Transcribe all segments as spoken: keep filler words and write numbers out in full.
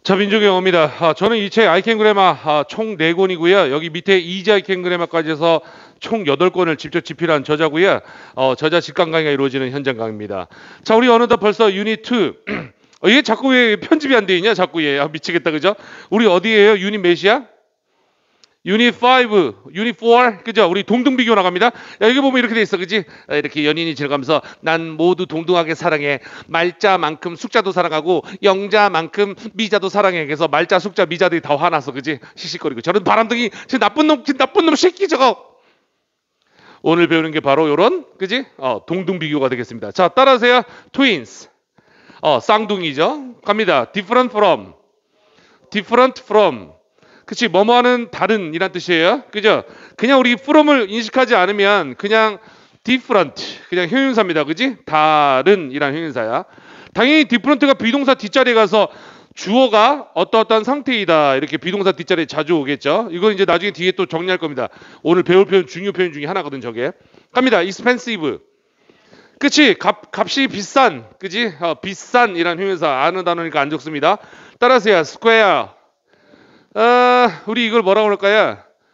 자, 민족의 영어입니다. 아, 저는 이 책 I Can Grammar 아, 총 네 권이고요. 여기 밑에 Easy I Can Grammar까지 해서 총 여덟 권을 직접 집필한 저자고요. 어, 저자 직강 강의가 이루어지는 현장 강의입니다. 자, 우리 어느덧 벌써 유닛 투. 어, 이게 자꾸 왜 편집이 안 돼 있냐? 자꾸 얘. 아, 미치겠다. 그죠? 우리 어디에요? 유닛 몇이야? 유닛 오, 유닛 사, 그죠? 우리 동등 비교 나갑니다. 야, 여기 보면 이렇게 돼 있어, 그지? 아, 이렇게 연인이 지나가면서 난 모두 동등하게 사랑해. 말자만큼 숙자도 사랑하고 영자만큼 미자도 사랑해. 그래서 말자, 숙자, 미자들이 다 화나서, 그지? 시시거리고 저런 바람둥이, 저 나쁜 놈, 저 나쁜 놈 새끼 저거. 오늘 배우는 게 바로 요런, 그지? 어, 동등 비교가 되겠습니다. 자, 따라하세요. twins. 어, 쌍둥이죠. 갑니다. different from. different from. 그치, 뭐뭐하는 다른 이란 뜻이에요. 그죠? 그냥 우리 from을 인식하지 않으면 그냥 different, 그냥 형용사입니다. 그지? 다른 이란 형용사야. 당연히 different가 비동사 뒷자리에 가서 주어가 어떠어떠한 상태이다. 이렇게 비동사 뒷자리에 자주 오겠죠. 이건 이제 나중에 뒤에 또 정리할 겁니다. 오늘 배울 표현, 중요 표현 중에 하나거든, 저게. 갑니다. expensive. 그치? 값, 값이 비싼. 그지? 어, 비싼 이란 형용사. 아는 단어니까 안 적습니다. 따라서요. square. 아, 우리 이걸 뭐라고 할까요?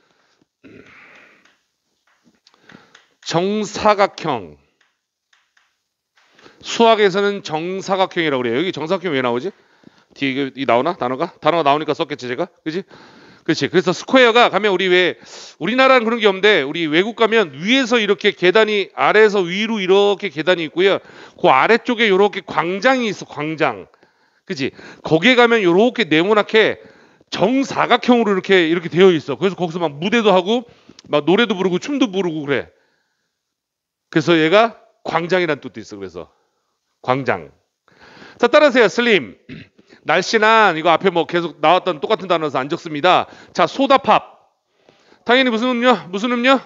정사각형. 수학에서는 정사각형이라고 그래요. 여기 정사각형 왜 나오지? 뒤에 이게 이 나오나? 단어가? 단어가 나오니까 썼겠지 제가? 그지? 그렇지. 그래서 스퀘어가 가면 우리 왜 우리나라는 그런 게 없는데 우리 외국 가면 위에서 이렇게 계단이 아래에서 위로 이렇게 계단이 있고요. 그 아래쪽에 이렇게 광장이 있어. 광장. 그지? 거기에 가면 이렇게 네모나게 정사각형으로 이렇게 이렇게 되어 있어. 그래서 거기서 막 무대도 하고 막 노래도 부르고 춤도 부르고 그래. 그래서 얘가 광장이라는 뜻도 있어. 그래서 광장. 자, 따라하세요. 슬림. 날씬한. 이거 앞에 뭐 계속 나왔던 똑같은 단어라서 안 적습니다. 자, 소다팝. 당연히 무슨 음료? 무슨 음료?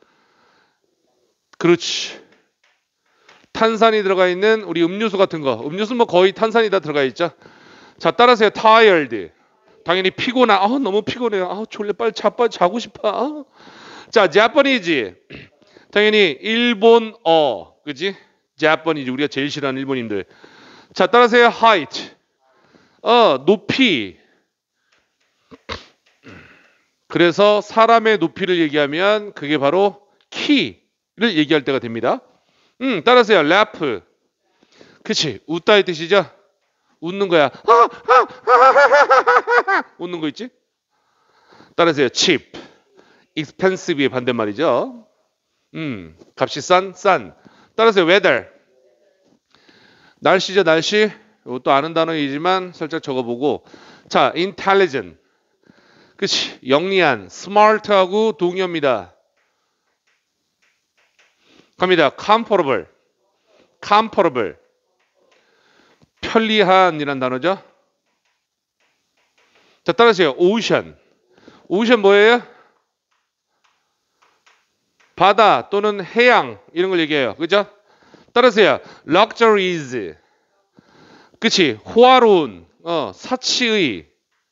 그렇지. 탄산이 들어가 있는 우리 음료수 같은 거. 음료수 뭐 거의 탄산이 다 들어가 있죠. 자, 따라하세요. tired. 당연히 피곤하. 아, 너무 피곤해요. 아, 졸려. 빨리 자, 빨리 자고 싶어. 아. 자, Japanese. 당연히 일본어. 그지? Japanese. 우리가 제일 싫어하는 일본인들. 자, 따라하세요. height. 어, 높이. 그래서 사람의 높이를 얘기하면 그게 바로 키를 얘기할 때가 됩니다. 음, 따라하세요. laugh. 그치? 웃다의 뜻이죠? 웃는 거야. 웃는 거 있지? 따라하세요. cheap. expensive의 반대말이죠. 음, 값이 싼, 싼. 따라하세요. weather. 날씨죠, 날씨. 이것도 아는 단어이지만 살짝 적어보고. 자, intelligent. 그치? 영리한, smart하고 동의어입니다. 갑니다. comfortable. comfortable. 편리한이란 단어죠. 자, 따라하세요. ocean. ocean 뭐예요? 바다 또는 해양 이런 걸 얘기해요. 그죠? 따라하세요. luxuries. 그치? 호화로운, 어, 사치의,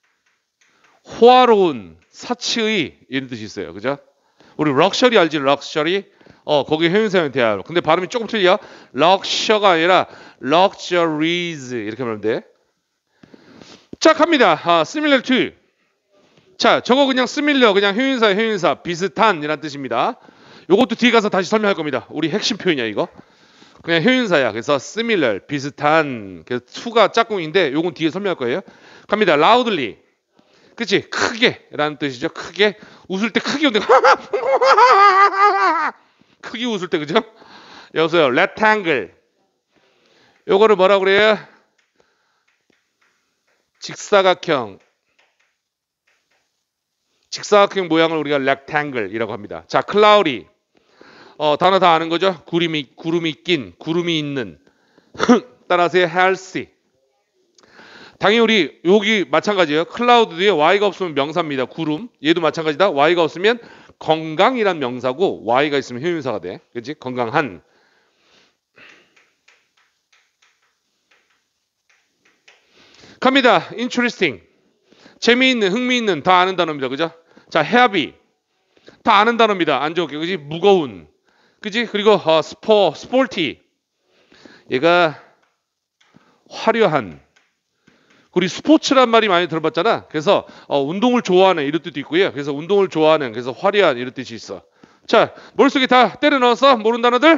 호화로운, 사치의 이런 뜻이 있어요. 그죠? 우리 럭셔리 알지? 럭셔리. 어, 거기 형용사형 돼야. 근데 발음이 조금 틀려. 럭셔가 아니라 luxuries 이렇게 말하면 돼. 자, 갑니다. 아, similar to. 자, 저거 그냥 similar, 그냥 형용사, 형용사, 비슷한 이란 뜻입니다. 요것도 뒤에 가서 다시 설명할 겁니다. 우리 핵심 표현이야, 이거. 그냥 형용사야. 그래서 similar, 비슷한. 그래서 to가 짝꿍인데 요건 뒤에 설명할 거예요. 갑니다. loudly. 그치? 크게 라는 뜻이죠. 크게. 웃을 때 크게 웃는 크게 웃을 때, 그죠? 여기서요. rectangle. 요거를 뭐라고 그래요? 직사각형. 직사각형 모양을 우리가 rectangle이라고 합니다. 자, cloudy. 어, 단어 다 아는 거죠? 구름이, 구름이 낀, 구름이 있는. 따라하세요. healthy. 당연히 우리 여기 마찬가지예요. cloud 뒤에 y가 없으면 명사입니다. 구름. 얘도 마찬가지다. y가 없으면 건강이란 명사고 y가 있으면 형용사가 돼. 그렇지? 건강한. 갑니다. interesting. 재미있는, 흥미있는 다 아는 단어입니다. 그죠? 자, heavy. 다 아는 단어입니다. 안 좋게. 그지? 무거운. 그지? 그리고 어, 스포, 스포티. 얘가 화려한. 우리 스포츠란 말이 많이 들어봤잖아. 그래서 어, 운동을 좋아하는 이런 뜻도 있고요. 그래서 운동을 좋아하는, 그래서 화려한 이런 뜻이 있어. 자, 머릿속에 다 때려 넣었어? 모르는 단어들?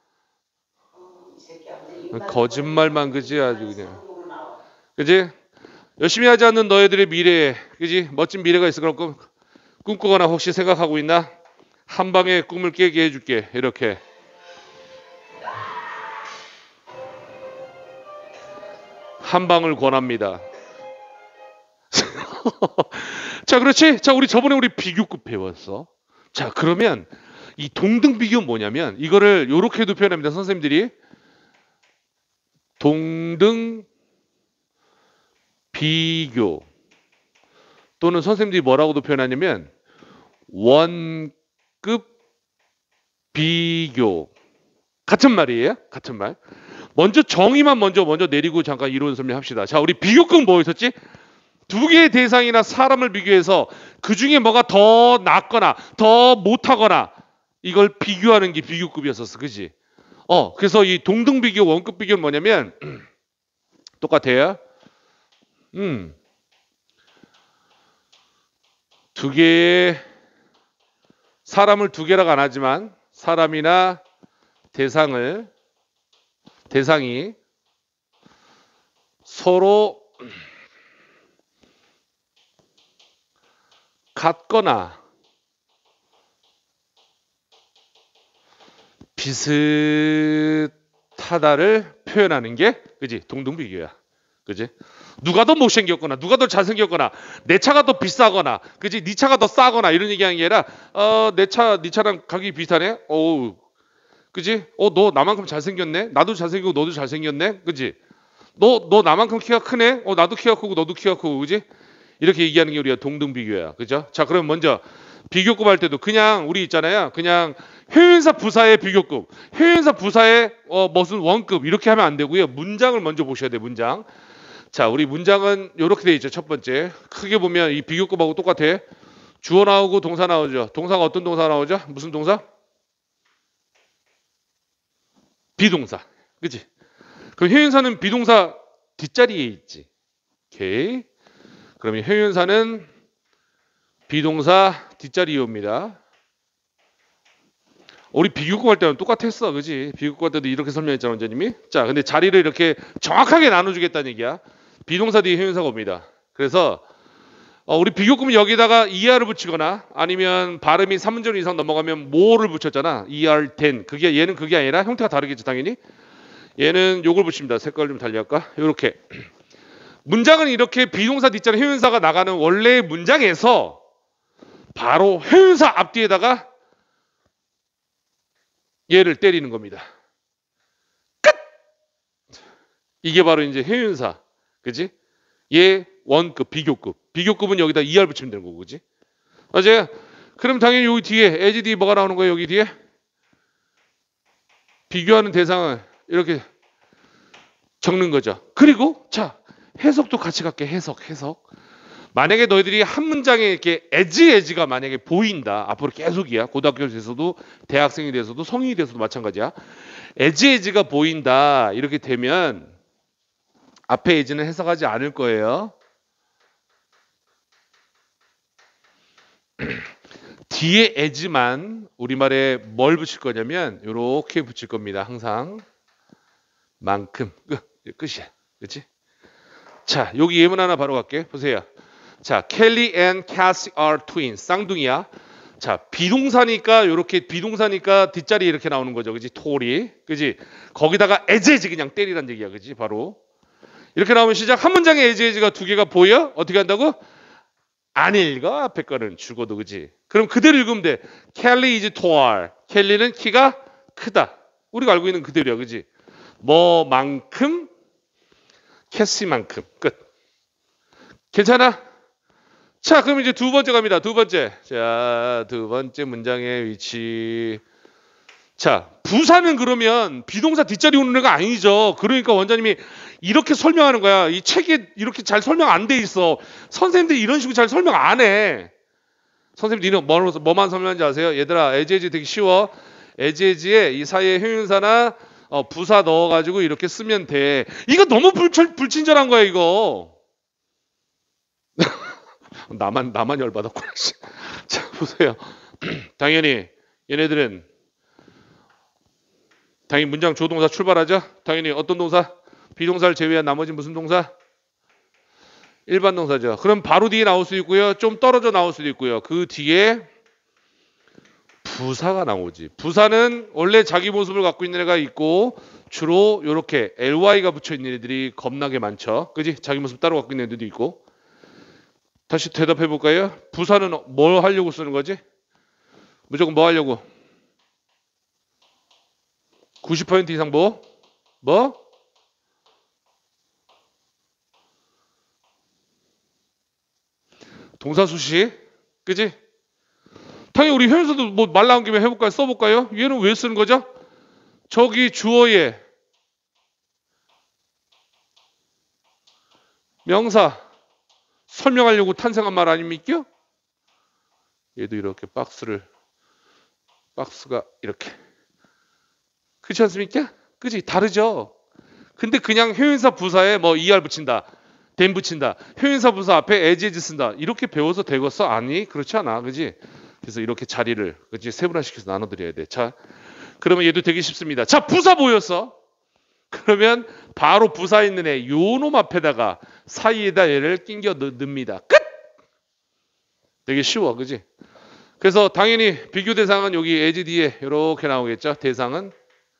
거짓말만, 그지? 아주 그냥. 그지? 열심히 하지 않는 너희들의 미래에, 그지? 멋진 미래가 있을 거라고 꿈꾸거나 혹시 생각하고 있나? 한 방에 꿈을 깨게 해줄게. 이렇게. 한 방을 권합니다. 자, 그렇지? 자, 우리 저번에 우리 비교급 배웠어. 자, 그러면 이 동등 비교는 뭐냐면 이거를 요렇게도 표현합니다. 선생님들이 동등 비교 또는 선생님들이 뭐라고도 표현하냐면 원급 비교. 같은 말이에요. 같은 말. 먼저 정의만 먼저 먼저 내리고 잠깐 이론 설명합시다. 자, 우리 비교급은 뭐 있었지? 두 개의 대상이나 사람을 비교해서 그 중에 뭐가 더 낫거나 더 못하거나 이걸 비교하는 게 비교급이었었어. 그지? 어, 그래서 이 동등 비교, 원급 비교는 뭐냐면 똑같아요. 음. 두 개의 사람을 두 개라고 안 하지만 사람이나 대상을 대상이 서로 같거나 비슷하다를 표현하는 게 그지? 동등비교야. 그지? 누가 더 못생겼거나 누가 더 잘생겼거나 내 차가 더 비싸거나 그지? 네 차가 더 싸거나 이런 얘기하는 게 아니라 어, 내 차, 네 차랑 가격이 비슷하네? 어우, 그지? 어, 너 나만큼 잘생겼네? 나도 잘생기고 너도 잘생겼네? 그지? 너, 너 나만큼 키가 크네? 어, 나도 키가 크고 너도 키가 크고 그지? 이렇게 얘기하는 게 우리가 동등비교야. 그죠? 자, 그럼 먼저 비교급 할 때도 그냥 우리 있잖아요. 그냥 회윤사 부사의 비교급, 회윤사 부사의 어, 무슨 원급 이렇게 하면 안 되고요. 문장을 먼저 보셔야 돼요. 문장. 자, 우리 문장은 이렇게 돼 있죠. 첫 번째. 크게 보면 이 비교급하고 똑같아. 주어 나오고 동사 나오죠. 동사가 어떤 동사 나오죠? 무슨 동사? 비동사. 그치? 그럼 회윤사는 비동사 뒷자리에 있지. 오케이. 그러면 회윤사는 비동사 뒷자리에 옵니다. 우리 비교급 할 때는 똑같았어. 그지? 비교급 할 때도 이렇게 설명했잖아, 원장님이. 자, 근데 자리를 이렇게 정확하게 나눠주겠다는 얘기야. 비동사 뒤에 회윤사가 옵니다. 그래서 어, 우리 비교급은 여기다가 이알을 붙이거나 아니면 발음이 삼 문절 이상 넘어가면 모를 붙였잖아. 이알 된. 그게 얘는 그게 아니라 형태가 다르겠죠, 당연히. 얘는 요걸 붙입니다. 색깔 좀 달리할까? 요렇게. 문장은 이렇게 비동사 뒷자리 회윤사가 나가는 원래의 문장에서 바로 회윤사 앞뒤에다가 얘를 때리는 겁니다. 끝! 이게 바로 이제 회윤사. 그지? 얘 원급, 비교급. 비교급은 여기다 이알 붙이면 되는 거고, 그지? 맞아요? 그럼 당연히 여기 뒤에, as 뒤에 뭐가 나오는 거예요, 여기 뒤에? 비교하는 대상을 이렇게 적는 거죠. 그리고, 자, 해석도 같이 갈게, 해석, 해석. 만약에 너희들이 한 문장에 이렇게 as, as가 만약에 보인다. 앞으로 계속이야. 고등학교에 돼서도, 대학생이 돼서도, 성인이 돼서도 마찬가지야. as, as가 보인다. 이렇게 되면, 앞에 as는 해석하지 않을 거예요. 뒤에 as만 우리말에 뭘 붙일 거냐면 이렇게 붙일 겁니다. 항상 만큼 끝 끝이야. 그렇지? 자, 여기 예문 하나 바로 갈게. 보세요. 자, Kelly and Cassie are twins. 쌍둥이야. 자, 비동사니까 이렇게 비동사니까 뒷자리 이렇게 나오는 거죠. 그지? 톨이. 그지? 거기다가 as as 그냥 때리란 얘기야. 그지? 바로 이렇게 나오면 시작. 한 문장에 as as가 두 개가 보여? 어떻게 한다고? 안 읽어. 앞에 거는 죽어도. 그지? 그럼 그대로 읽으면 돼. Kelly is tall. 켈리는 키가 크다. 우리가 알고 있는 그대로야. 그지? 뭐만큼? 캐시만큼. 끝. 괜찮아? 자, 그럼 이제 두 번째 갑니다. 두 번째. 자, 두 번째 문장의 위치. 자, 부사는 그러면 비동사 뒷자리 오는 애가 아니죠. 그러니까 원장님이 이렇게 설명하는 거야. 이 책에 이렇게 잘 설명 안 돼 있어. 선생님들이 이런 식으로 잘 설명 안 해. 선생님, 니는 뭐, 뭐만 설명하는지 아세요? 얘들아, as as 되게 쉬워. as as에 이 사이에 형용사나 어, 부사 넣어가지고 이렇게 쓰면 돼. 이거 너무 불, 불친절한 거야, 이거. 나만 나만 열받았구나. 자, 보세요. 당연히 얘네들은 당연히 문장 조동사 출발하죠. 당연히 어떤 동사? 비동사를 제외한 나머지 무슨 동사? 일반 동사죠. 그럼 바로 뒤에 나올 수 있고요. 좀 떨어져 나올 수도 있고요. 그 뒤에 부사가 나오지. 부사는 원래 자기 모습을 갖고 있는 애가 있고 주로 이렇게 엘와이가 붙여 있는 애들이 겁나게 많죠. 그지? 자기 모습 따로 갖고 있는 애들도 있고. 다시 대답해 볼까요? 부사는 뭘 하려고 쓰는 거지? 무조건 뭐 하려고? 구십 퍼센트 이상 뭐? 뭐? 동사 수식. 그지? 당연히 우리 현수도 뭐 말 나온 김에 해볼까요? 써볼까요? 얘는 왜 쓰는 거죠? 저기 주어에 명사 설명하려고 탄생한 말 아닙니까? 얘도 이렇게 박스를 박스가 이렇게 그렇지 않습니까? 그지? 다르죠? 근데 그냥 형용사 부사에 뭐 이알 붙인다 된 붙인다 형용사 부사 앞에 as as 쓴다 이렇게 배워서 되겠어? 아니 그렇지 않아 그지? 그래서 이렇게 자리를 그지? 세분화시켜서 나눠드려야 돼. 자 그러면 얘도 되게 쉽습니다. 자 부사 보였어? 그러면 바로 부사 있는 애 요놈 앞에다가 사이에다 얘를 끼겨 넣습니다. 끝! 되게 쉬워 그지? 그래서 당연히 비교 대상은 여기 as 뒤에 이렇게 나오겠죠. 대상은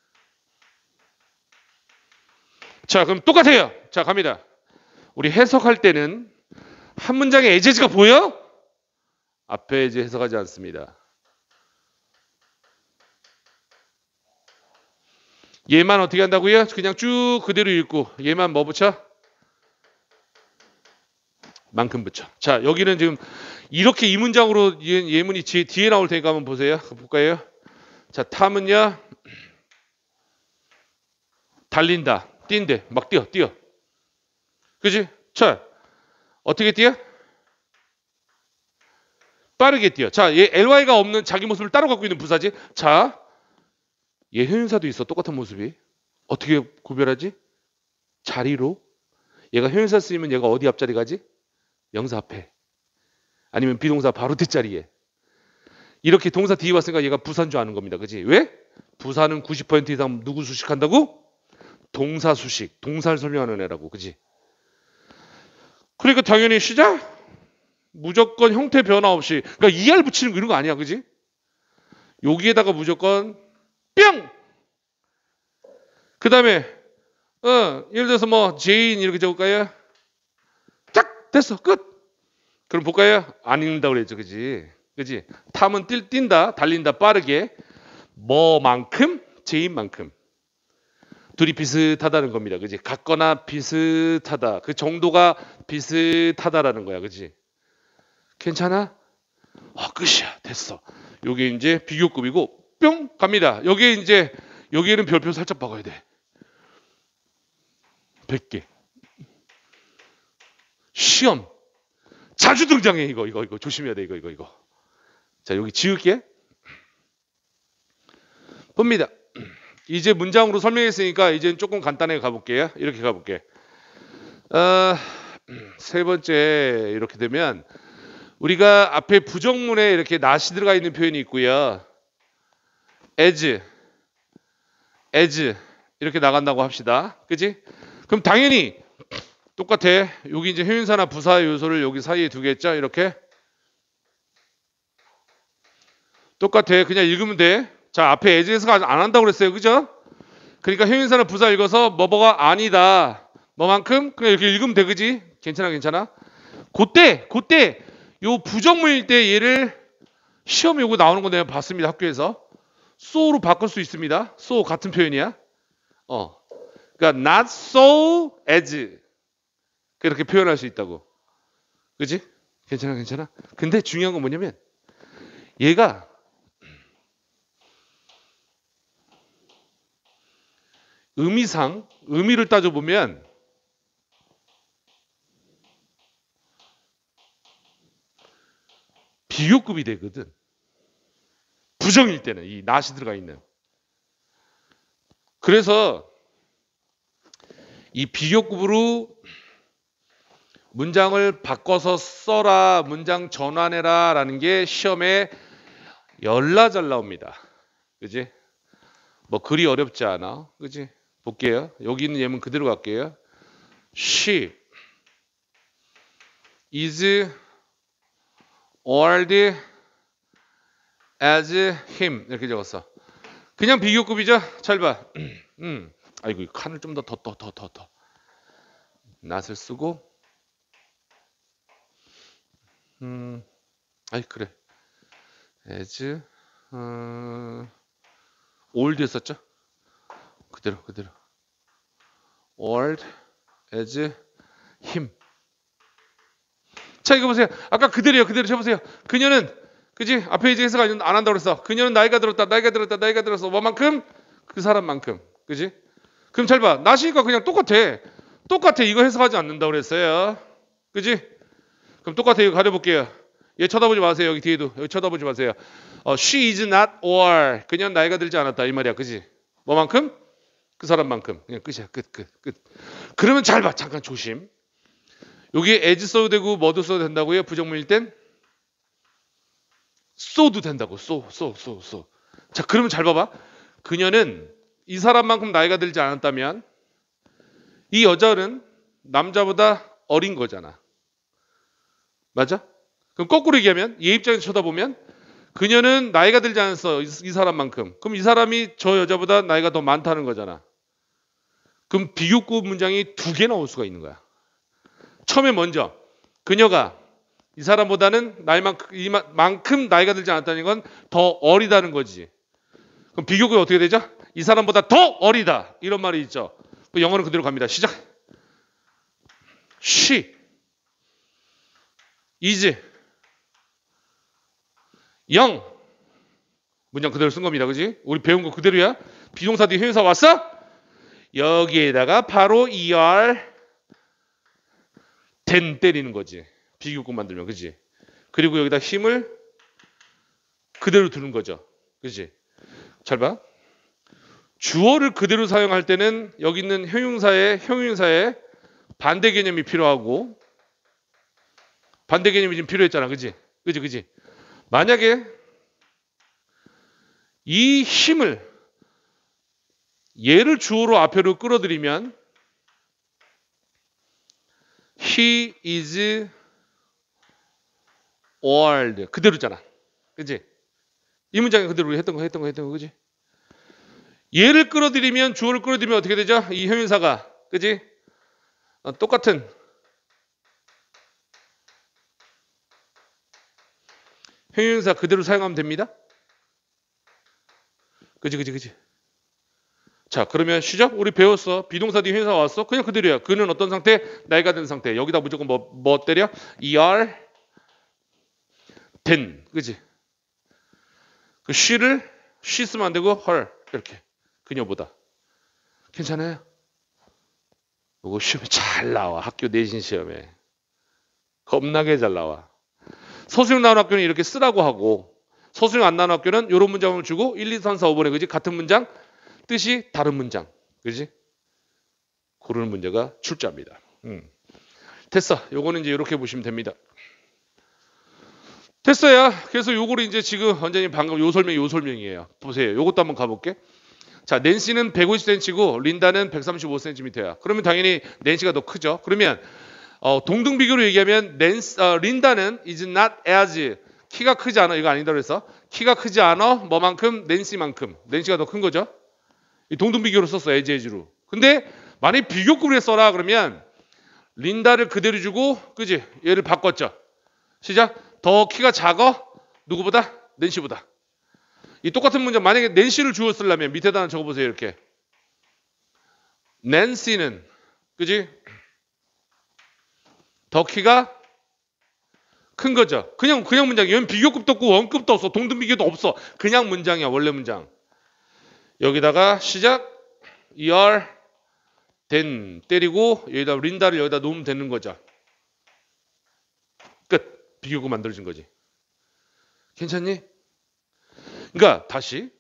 자 그럼 똑같아요. 자 갑니다. 우리 해석할 때는 한 문장에 as가 보여? 앞에 이제 해석하지 않습니다. 얘만 어떻게 한다고요? 그냥 쭉 그대로 읽고 얘만 뭐 붙여? 만큼 붙여. 자 여기는 지금 이렇게 이 문장으로 예문이 뒤에 나올 테니까 한번 보세요. 볼까요? 자 탐은요 달린다 뛴대 막 뛰어 뛰어 그지? 자 어떻게 뛰어? 빠르게 뛰어. 자 얘 엘와이가 없는 자기 모습을 따로 갖고 있는 부사지. 자 얘 형용사도 있어 똑같은 모습이. 어떻게 구별하지? 자리로. 얘가 형용사 쓰이면 얘가 어디 앞자리 가지? 명사 앞에. 아니면 비동사 바로 뒷자리에. 이렇게 동사 뒤에 왔으니까 얘가 부사인 줄 아는 겁니다. 그지? 왜? 부사는 구십 퍼센트 이상 누구 수식한다고? 동사 수식. 동사를 설명하는 애라고. 그지? 그러니까 당연히 시작. 무조건 형태 변화 없이. 그러니까 이알 붙이는 거 이런 거 아니야. 그지? 여기에다가 무조건 뿅! 그 다음에 어, 예를 들어서 뭐 제인 이렇게 적을까요? 짝! 됐어. 끝! 그럼 볼까요? 안 읽는다고 그랬죠. 그지? 그지? 탐은 뛸, 뛴다. 달린다. 빠르게. 뭐만큼? 제인만큼. 둘이 비슷하다는 겁니다. 그지? 같거나 비슷하다. 그 정도가 비슷하다라는 거야. 그지? 괜찮아? 아, 끝이야. 됐어. 요게 이제 비교급이고 뿅 갑니다. 여기에 이제 여기에는 별표 살짝 박아야 돼. 백 개. 시험. 자주 등장해. 이거 이거 이거 조심해야 돼. 이거 이거 이거. 자, 여기 지울게. 봅니다. 이제 문장으로 설명했으니까 이제는 조금 간단하게 가볼게요. 이렇게 가볼게. 어, 세 번째 이렇게 되면 우리가 앞에 부정문에 이렇게 not이 들어가 있는 표현이 있고요. as, as 이렇게 나간다고 합시다. 그지? 그럼 당연히 똑같아. 여기 이제 형용사나 부사 요소를 여기 사이에 두겠죠? 이렇게. 똑같아. 그냥 읽으면 돼. 자, 앞에 as에서 안 한다고 그랬어요. 그죠? 그러니까 형용사나 부사 읽어서 뭐뭐가 아니다. 뭐만큼? 그냥 이렇게 읽으면 돼. 그지? 괜찮아, 괜찮아? 그때, 그때 요 부정문일 때 얘를 시험에 요거 나오는 거 내가 봤습니다. 학교에서. so로 바꿀 수 있습니다. so 같은 표현이야. 어. 그러니까 not so as 그렇게 표현할 수 있다고. 그지? 괜찮아, 괜찮아? 근데 중요한 건 뭐냐면 얘가 의미상 의미를 따져보면 비교급이 되거든. 부정일 때는 이 not이 들어가 있는. 그래서 이 비교급으로 문장을 바꿔서 써라, 문장 전환해라 라는 게 시험에 열나 잘 나옵니다. 그지? 뭐 글이 어렵지 않아. 그지? 볼게요. 여기 있는 예문 그대로 갈게요. She is old as him. 이렇게 적었어. 그냥 비교급이죠? 잘 봐. 음. 아이고, 칸을 좀 더 더 더 더 더 더. 낫을 쓰고. 음. 아이, 그래. as 어, old 했었죠? 그대로 그대로. old as him. 자, 이거 보세요. 아까 그대로요. 그대로 쳐보세요. 그녀는, 그지? 앞에 이제 해석 안 한다고 그랬어. 그녀는 나이가 들었다. 나이가 들었다. 나이가 들었어. 뭐만큼? 그 사람만큼. 그지? 그럼 잘 봐. 나시니까 그냥 똑같아. 똑같아. 이거 해석하지 않는다고 그랬어요. 그지? 그럼 똑같아. 이거 가려볼게요. 얘 쳐다보지 마세요. 여기 뒤에도. 여기 쳐다보지 마세요. 어, she is not old. 그녀는 나이가 들지 않았다. 이 말이야. 그지? 뭐만큼? 그 사람만큼. 그냥 끝이야. 끝, 끝, 끝. 그러면 잘 봐. 잠깐 조심. 여기 as 써도 되고 뭐도 써도 된다고요? 부정문일 땐? 써도 된다고. 써, 써, 써, 써. 자, 그러면 잘 봐봐. 그녀는 이 사람만큼 나이가 들지 않았다면 이 여자는 남자보다 어린 거잖아. 맞아? 그럼 거꾸로 얘기하면 얘 입장에서 쳐다보면 그녀는 나이가 들지 않았어. 이, 이 사람만큼. 그럼 이 사람이 저 여자보다 나이가 더 많다는 거잖아. 그럼 비교급 문장이 두 개 나올 수가 있는 거야. 처음에 먼저 그녀가 이 사람보다는 나이만큼 이만큼 나이가 들지 않았다는 건 더 어리다는 거지. 그럼 비교급이 어떻게 되죠? 이 사람보다 더 어리다. 이런 말이 있죠. 영어는 그대로 갑니다. 시작. She is young. 문장 그대로 쓴 겁니다. 그지? 우리 배운 거 그대로야. 비동사 뒤에 형용사 왔어? 여기에다가 바로 er 된 때리는 거지. 비교급 만들면. 그지? 그리고 여기다 힘을 그대로 두는 거죠. 그지? 잘 봐. 주어를 그대로 사용할 때는 여기 있는 형용사의 형용사의 반대 개념이 필요하고 반대 개념이 지금 필요했잖아. 그지? 그지? 그지? 만약에 이 힘을 얘를 주어로 앞으로 끌어들이면 he is old 그대로잖아. 그지? 이 문장에 그대로 했던 거 했던 거 했던 거 그지? 얘를 끌어들이면 주어를 끌어들이면 어떻게 되죠? 이 형용사가 그지? 어, 똑같은 형용사 그대로 사용하면 됩니다. 그지 그지 그지? 자, 그러면 시작. 우리 배웠어. 비동사 뒤에 형용사 왔어. 그냥 그대로야. 그는 어떤 상태? 나이가 든 상태. 여기다 무조건 뭐, 뭐 때려? er 된. 그지? 그 she를 she 쓰면 안 되고 her 이렇게. 그녀보다. 괜찮아요? 이거 시험에 잘 나와. 학교 내신 시험에. 겁나게 잘 나와. 서술형 나온 학교는 이렇게 쓰라고 하고 서술형 안 나온 학교는 이런 문장을 주고 일, 이, 삼, 사, 오 번에 그지? 같은 문장 뜻이 다른 문장. 그지? 고르는 문제가 출제합니다. 음. 됐어. 요거는 이제 이렇게 보시면 됩니다. 됐어요. 그래서 요거를 이제 지금 원장님 방금 요 설명이 요 설명이에요. 보세요. 요것도 한번 가볼게. 자, 낸시는 백오십 센티미터고 린다는 백삼십오 센티미터야. 그러면 당연히 낸시가 더 크죠. 그러면 어, 동등 비교로 얘기하면 낸스, 어, 린다는 is not as 키가 크지 않아. 이거 아니다 그래서 키가 크지 않아. 뭐만큼? 낸시만큼. 낸시가 더 큰 거죠. 이 동등 비교로 썼어. as as로. 근데 만약 비교급으로 써라 그러면 린다를 그대로 주고 그지? 얘를 바꿨죠. 시작. 더 키가 작아. 누구보다? 낸시보다. 이 똑같은 문장 만약에 낸시를 주어 쓰려면 밑에다 하나 적어보세요. 이렇게 낸시는 그지? 더 키가 큰 거죠. 그냥 그냥 문장이야. 얘는 비교급도 없고 원급도 없어. 동등 비교도 없어. 그냥 문장이야. 원래 문장. 여기다가 시작 er 된 때리고 여기다 린다를 여기다 놓으면 되는 거죠. 끝. 비교급 만들어진 거지. 괜찮니? 그러니까 다시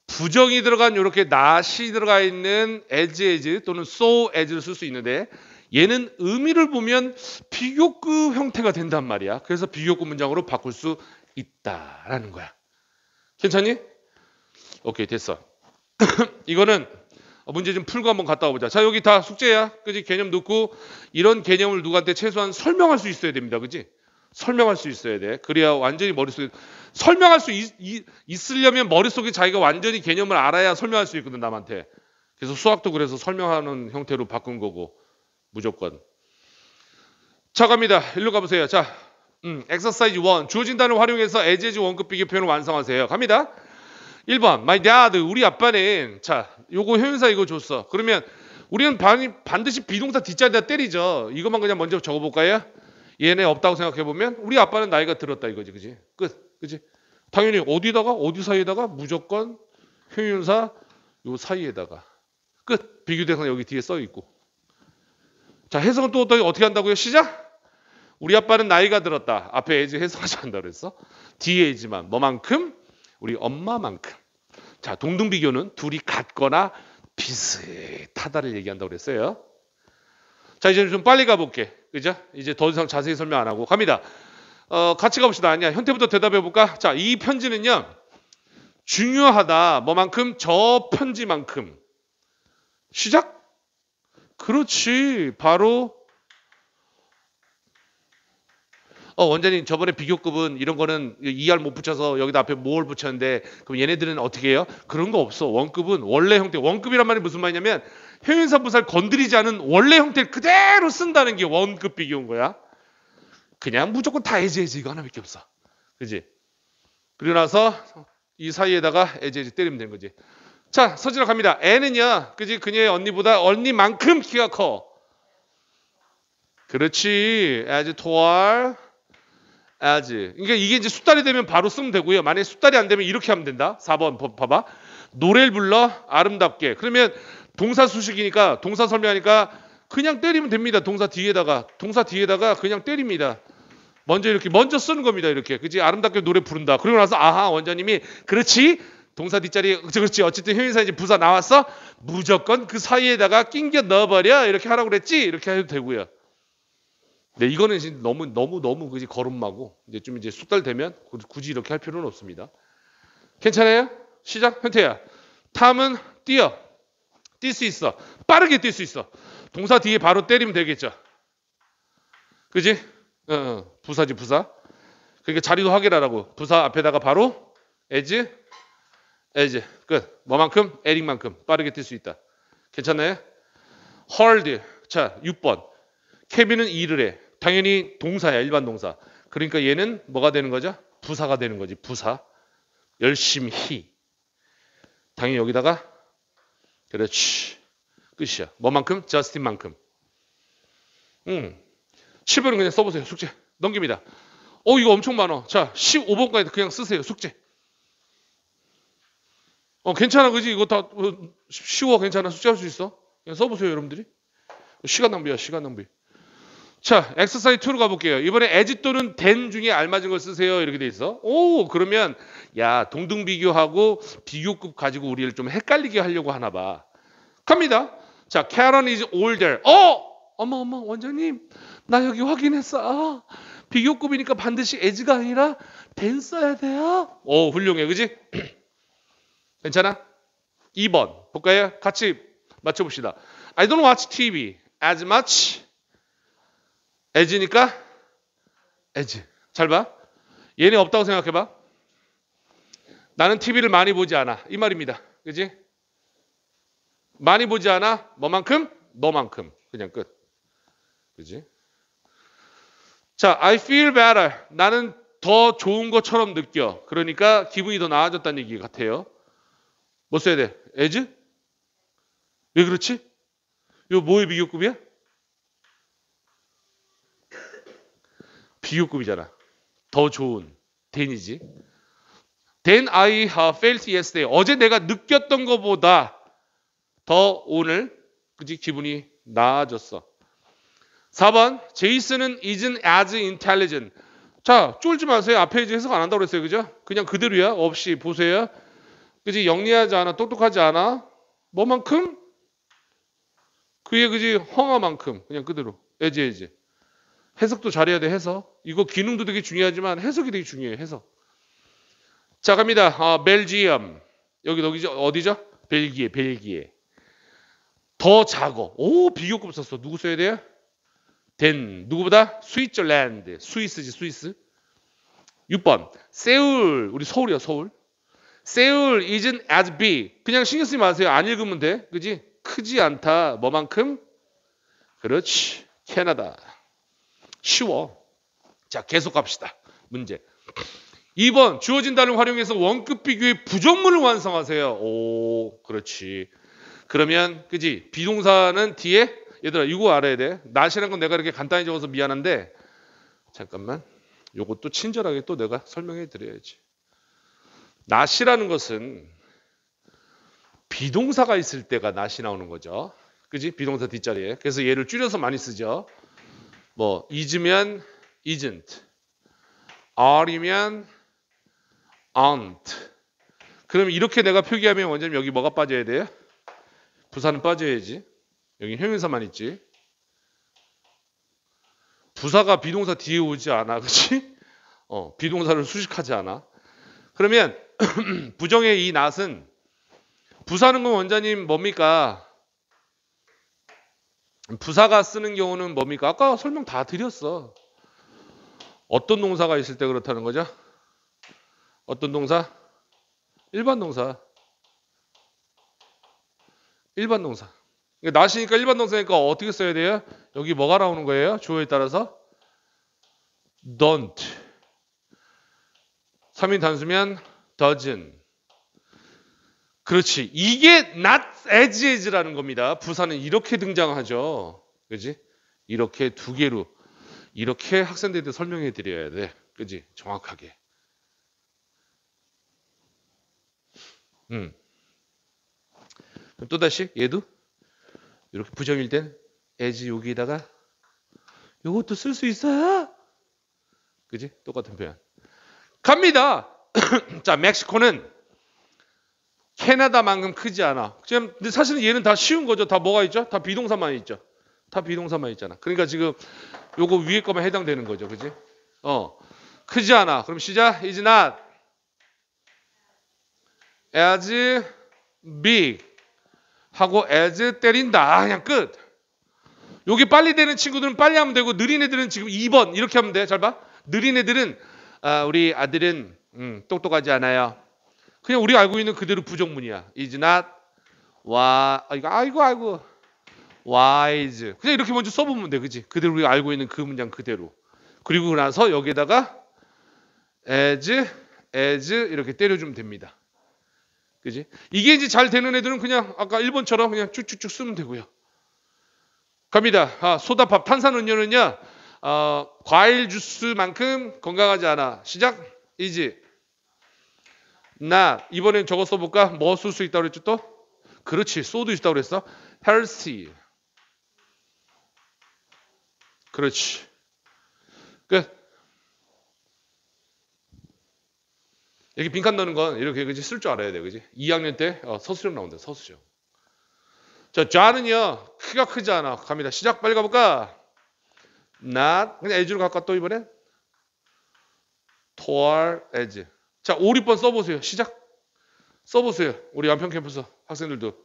부정이 들어간 이렇게 not이 들어가 있는 as as 또는 so as를 쓸 수 있는데 얘는 의미를 보면 비교급 형태가 된단 말이야. 그래서 비교급 문장으로 바꿀 수 있다라는 거야. 괜찮니? 오케이, 됐어. 이거는 문제 좀 풀고 한번 갔다 와보자. 자, 여기 다 숙제야. 그지? 개념 넣고 이런 개념을 누구한테 최소한 설명할 수 있어야 됩니다. 그지? 설명할 수 있어야 돼. 그래야 완전히 머릿속에 설명할 수 있, 있, 있으려면 머릿속에 자기가 완전히 개념을 알아야 설명할 수 있거든, 남한테. 그래서 수학도 그래서 설명하는 형태로 바꾼 거고 무조건. 자, 갑니다. 일로 가보세요. 자, 음, 엑서사이즈 일. 주어진 단어를 활용해서 as as 원급 비교 표현을 완성하세요. 갑니다. 일 번 my dad, 우리 아빠는, 자, 요거 형용사 이거 줬어. 그러면 우리는 반, 반드시 비동사 뒷자리에다 때리죠. 이것만 그냥 먼저 적어볼까요? 얘네 없다고 생각해보면 우리 아빠는 나이가 들었다 이거지. 그지? 끝. 그지? 당연히 어디다가 어디 사이에다가 무조건 형용사 요 사이에다가 끝. 비교대상 여기 뒤에 써있고. 자, 해석은 또 어떻게 한다고요? 시작. 우리 아빠는 나이가 들었다. 앞에 as 해석하지 않는다 그랬어. 뒤에 as만 뭐만큼? 우리 엄마만큼. 자, 동등비교는 둘이 같거나 비슷하다를 얘기한다고 그랬어요. 자, 이제 좀 빨리 가볼게. 그죠? 이제 더 이상 자세히 설명 안 하고 갑니다. 어, 같이 가봅시다. 아니야, 현태부터 대답해 볼까? 자, 이 편지는요, 중요하다. 뭐만큼? 저 편지만큼. 시작. 그렇지. 바로 어, 원장님 저번에 비교급은 이런 거는 이알 못 붙여서 여기다 앞에 뭘 붙였는데 그럼 얘네들은 어떻게 해요? 그런 거 없어. 원급은 원래 형태. 원급이란 말이 무슨 말이냐면 형용사 부사를 건드리지 않은 원래 형태를 그대로 쓴다는 게 원급 비교인 거야. 그냥 무조건 다 as as 이거 하나밖에 없어. 그지? 그리고 나서 이 사이에다가 as as 때리면 되는 거지. 자, 서진아 갑니다. 애는요, 그지? 그녀의 언니보다 언니만큼 키가 커. 그렇지. as tall as. 그러니까 이게 이제 숫달이 되면 바로 쓰면 되고요. 만약에 숫달이 안 되면 이렇게 하면 된다. 사 번 봐봐. 노래를 불러 아름답게. 그러면 동사 수식이니까 동사 설명하니까 그냥 때리면 됩니다. 동사 뒤에다가 동사 뒤에다가 그냥 때립니다. 먼저 이렇게 먼저 쓰는 겁니다. 이렇게. 그지? 아름답게 노래 부른다. 그리고 나서 아하, 원장님이 그렇지. 동사 뒷자리에 그렇지. 어쨌든 형용사 이제 부사 나왔어. 무조건 그 사이에다가 낑겨 넣어버려. 이렇게 하라고 그랬지. 이렇게 해도 되고요. 네, 이거는 이제 너무 너무 너무 그지 걸음마고 이제 좀 이제 숙달 되면 굳이 이렇게 할 필요는 없습니다. 괜찮아요? 시작. 현태야. 탐은 뛰어. 뛸 수 있어. 빠르게 뛸 수 있어. 동사 뒤에 바로 때리면 되겠죠. 그지? 어, 어, 부사지 부사. 그러니까 자리도 확인하라고. 부사 앞에다가 바로 as as 끝. 뭐만큼? 에릭만큼 빠르게 뛸 수 있다. 괜찮나요? hard. 자, 육 번. 케빈은 일을 해. 당연히 동사야. 일반 동사. 그러니까 얘는 뭐가 되는 거죠? 부사가 되는 거지. 부사. 열심히. 당연히 여기다가 그렇지. 끝이야. 뭐만큼? 저스틴만큼. 음. 칠 번은 그냥 써보세요. 숙제. 넘깁니다. 어, 이거 엄청 많아. 자, 십오 번까지 그냥 쓰세요. 숙제. 어, 괜찮아. 그지? 이거 다 어, 쉬워. 괜찮아. 숙제할 수 있어. 그냥 써보세요. 여러분들이. 시간 낭비야. 시간 낭비. 자, 엑서사이즈 이로 가볼게요. 이번에 as 또는 then 중에 알맞은 걸 쓰세요. 이렇게 돼 있어. 오, 그러면 야, 동등 비교하고 비교급 가지고 우리를 좀 헷갈리게 하려고 하나 봐. 갑니다. 자, Karen is older. 어! 어머 어머 원장님, 나 여기 확인했어. 아, 비교급이니까 반드시 as가 아니라 then 써야 돼요. 오, 훌륭해. 그지? 괜찮아? 이 번 볼까요? 같이 맞춰봅시다. I don't watch 티비 as much as니까 as. 잘 봐. 얘네 없다고 생각해봐. 나는 티비를 많이 보지 않아. 이 말입니다. 그지? 많이 보지 않아. 뭐만큼? 너만큼. 그냥 끝. 그지? 자, I feel better. 나는 더 좋은 것처럼 느껴. 그러니까 기분이 더 나아졌다는 얘기 같아요. 뭐 써야 돼? as? 왜 그렇지? 이거 뭐의 비교급이야? 비교급이잖아. 더 좋은. then이지. Then I felt yesterday. 어제 내가 느꼈던 것보다 더 오늘 그지 기분이 나아졌어. 사 번. 제이슨은 isn't as intelligent. 자, 쫄지 마세요. 앞에 이제 해석 안 한다고 그랬어요. 그죠? 그냥 그대로야. 없이 보세요. 그지? 영리하지 않아. 똑똑하지 않아. 뭐만큼? 그게 그지 헝어만큼 그냥 그대로 as as. 해석도 잘해야 돼. 해석. 이거 기능도 되게 중요하지만 해석이 되게 중요해. 해석. 자 갑니다. 아, 벨지엄. 여기 어디죠? 어디죠? 벨기에. 벨기에. 더 작어. 오 비교급 썼어. 누구 써야 돼요? 된. 누구보다? 스위tzerland. 스위스지 스위스. 육 번. 세울. 우리 서울이야 서울. 세울 isn't as big. 그냥 신경 쓰지 마세요. 안 읽으면 돼. 그지? 크지 않다. 뭐만큼? 그렇지. 캐나다. 쉬워. 자 계속 갑시다. 문제. 이 번. 주어진 단어를 활용해서 원급 비교의 부정문을 완성하세요. 오 그렇지. 그러면 그지? 비동사는 뒤에 얘들아 이거 알아야 돼. not이라는 건 내가 이렇게 간단히 적어서 미안한데 잠깐만. 요것도 친절하게 또 내가 설명해 드려야지. not이라는 것은 비동사가 있을 때가 not이 나오는 거죠. 그지? 비동사 뒷자리에. 그래서 얘를 줄여서 많이 쓰죠. 뭐 is면 isn't, are이면 aren't. 그럼 이렇게 내가 표기하면 원장님 여기 뭐가 빠져야 돼요? 부사는 빠져야지. 여기 형용사만 있지. 부사가 비동사 뒤에 오지 않아. 그치? 어, 비동사를 수식하지 않아. 그러면 부정의 이 not은 부사는 건 원장님 뭡니까? 부사가 쓰는 경우는 뭡니까? 아까 설명 다 드렸어. 어떤 동사가 있을 때 그렇다는 거죠? 어떤 동사? 일반 동사. 일반 동사. 그러니까 not이니까 일반 동사니까 어떻게 써야 돼요? 여기 뭐가 나오는 거예요? 주어에 따라서? don't. 삼 인 단수면 doesn't. 그렇지. 이게 not as as라는 겁니다. 부사는 이렇게 등장하죠. 그지? 이렇게 두 개로. 이렇게 학생들한테 설명해 드려야 돼. 그지? 정확하게. 음. 그럼 또다시 얘도 이렇게 부정일 땐 as 여기에다가 요것도 쓸 수 있어요. 그지? 똑같은 표현. 갑니다. 자, 멕시코는 캐나다만큼 크지 않아. 지금 근데 사실은 얘는 다 쉬운 거죠. 다 뭐가 있죠? 다 비동사만 있죠. 다 비동사만 있잖아. 그러니까 지금 요거 위에 거만 해당되는 거죠. 그지? 어. 크지 않아. 그럼 시작. is not as big 하고 as 때린다. 그냥 끝. 여기 빨리 되는 친구들은 빨리 하면 되고 느린 애들은 지금 이 번 이렇게 하면 돼. 잘 봐. 느린 애들은 아, 우리 아들은 음, 똑똑하지 않아요. 그냥 우리가 알고 있는 그대로 부정문이야. is not 와 아이고 아이고 아이고 wise. 그냥 이렇게 먼저 써보면 돼. 그지? 그대로 우리가 알고 있는 그 문장 그대로. 그리고 나서 여기에다가 as as 이렇게 때려주면 됩니다. 그지? 이게 이제 잘 되는 애들은 그냥 아까 일 번처럼 그냥 쭉쭉쭉 쓰면 되고요. 갑니다. 아, 소다팝 탄산음료는요. 어, 과일 주스만큼 건강하지 않아. 시작. is not. 이번엔 저거 써볼까? 뭐 쓸 수 있다고 그랬죠 또? 그렇지. 소도 있다고 그랬어. healthy. 그렇지. 끝. 여기 빈칸 넣는 건 이렇게 그지 쓸 줄 알아야 돼. 그지? 이 학년 때 어, 서술형 나온다. 서술형. 자, 좌는요. 키가 크지 않아. 갑니다. 시작. 빨리 가볼까? not. 그냥 as로 갈까 또 이번엔? tall as. 자, 오, 육 번 써보세요. 시작. 써보세요. 우리 양평 캠퍼스 학생들도.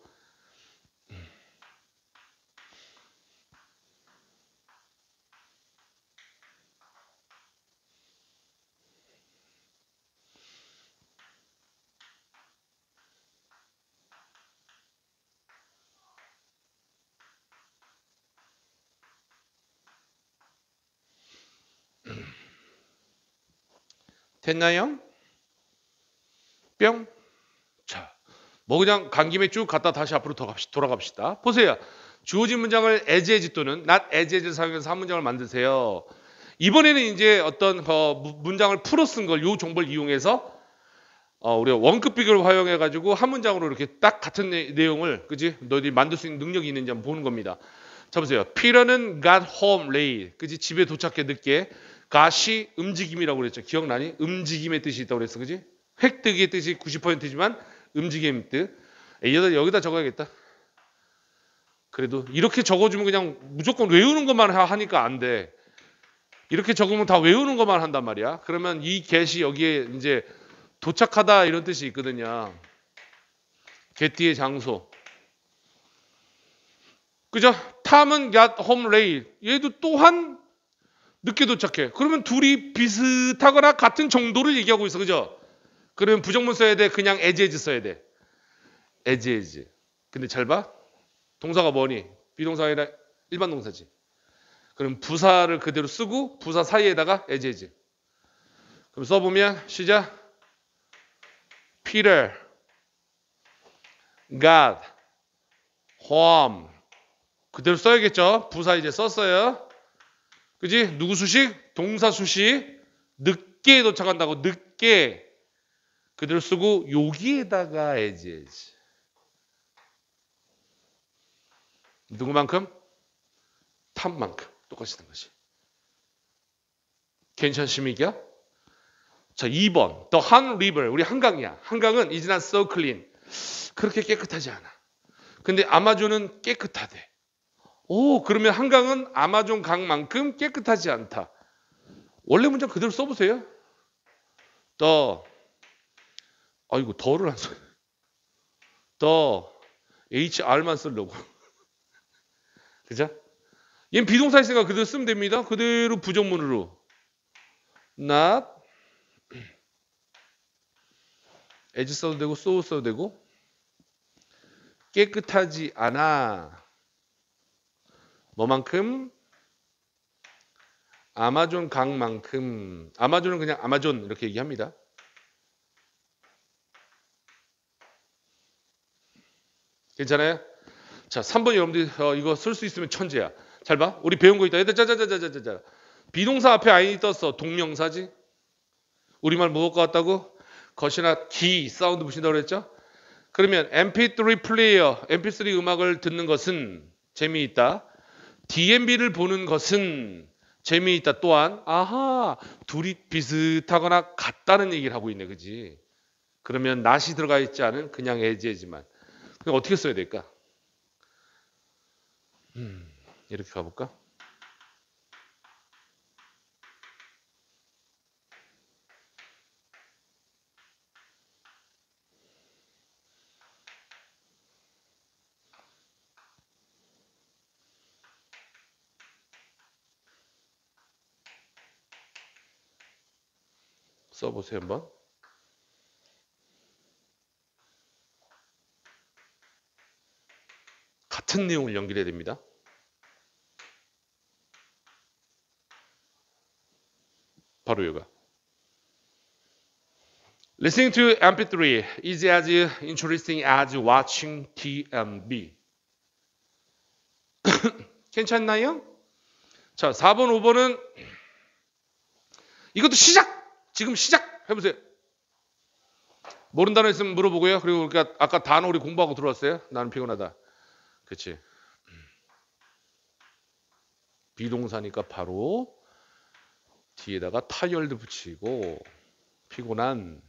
됐나요? 뿅. 자, 뭐 그냥 간 김에 쭉 갔다 다시 앞으로 돌아갑시다. 보세요. 주어진 문장을 as as 또는 not as as를 사용해서 한 문장을 만드세요. 이번에는 이제 어떤 어, 문장을 풀어 쓴 걸 요 정보를 이용해서 어, 우리가 원급 비교를 활용해 가지고 한 문장으로 이렇게 딱 같은 내, 내용을 그지? 너희들이 만들 수 있는 능력이 있는지 한번 보는 겁니다. 자 보세요. Peter는 got home late. 그지? 집에 도착해 늦게. got이 움직임이라고 그랬죠. 기억나니? 움직임의 뜻이 있다고 그랬어. 그지? 획득의 뜻이 구십 퍼센트지만 움직임의 뜻. 여기다, 여기다 적어야겠다. 그래도 이렇게 적어주면 그냥 무조건 외우는 것만 하- 하니까 안 돼. 이렇게 적으면 다 외우는 것만 한단 말이야. 그러면 이 get이 여기에 이제 도착하다 이런 뜻이 있거든요. get 뒤의 장소. 그죠? 탐은 got home late. 얘도 또한 늦게 도착해. 그러면 둘이 비슷하거나 같은 정도를 얘기하고 있어. 그죠? 그러면 부정문 써야 돼? 그냥 as as 써야 돼? as as. 근데 잘 봐. 동사가 뭐니? 비동사가 아니라 일반 동사지. 그럼 부사를 그대로 쓰고 부사 사이에다가 as as. 그럼 써보면 시작. Peter got home. 그대로 써야겠죠. 부사 이제 썼어요. 그지? 누구 수식? 동사 수식. 늦게 도착한다고. 늦게. 그대로 쓰고 여기에다가 as as. 누구만큼? 탐만큼. 똑같이 쓰는 것이. 괜찮습니까? 자, 이 번. The Han River. 우리 한강이야. 한강은 is not so clean. 그렇게 깨끗하지 않아. 근데 아마존은 깨끗하대. 오, 그러면 한강은 아마존 강만큼 깨끗하지 않다. 원래 문장 그대로 써보세요. The, 아이고, 더를 안 써요. The, 에이치알만 쓰려고. 그죠? 얘는 비동사 있으니까 그대로 쓰면 됩니다. 그대로 부정문으로. not, as 써도 되고, so 써도 되고, 깨끗하지 않아. 뭐만큼? 아마존 강만큼. 아마존은 그냥 아마존 이렇게 얘기합니다. 괜찮아요? 자, 삼 번 여러분들이 어, 이거 쓸 수 있으면 천재야. 잘 봐. 우리 배운 거 있다. 얘들 짜자자자자자. 비동사 앞에 아인이 떴어. 동명사지. 우리말 무엇 같다고? 것이나 기 사운드 붙인다고 그랬죠? 그러면 엠피쓰리 플레이어, 엠피쓰리 음악을 듣는 것은 재미있다. 디엠비를 보는 것은 재미있다. 또한 아하, 둘이 비슷하거나 같다는 얘기를 하고 있네. 그지? 그러면 not이 들어가 있지 않은 그냥 as as만. 그럼 어떻게 써야 될까? 음, 이렇게 가볼까? 써보세요 한번. 같은 내용을 연결해야 됩니다. 바로 이거가. Listening to 엠피쓰리 is as interesting as watching 티엠비. 괜찮나요? 자, 사 번, 오 번은 이것도 시작! 지금 시작! 해보세요. 모르는 단어 있으면 물어보고요. 그리고 우리가 아까 단어 우리 공부하고 들어왔어요. 나는 피곤하다. 그치? 비동사니까 바로 뒤에다가 타이어드 붙이고 피곤한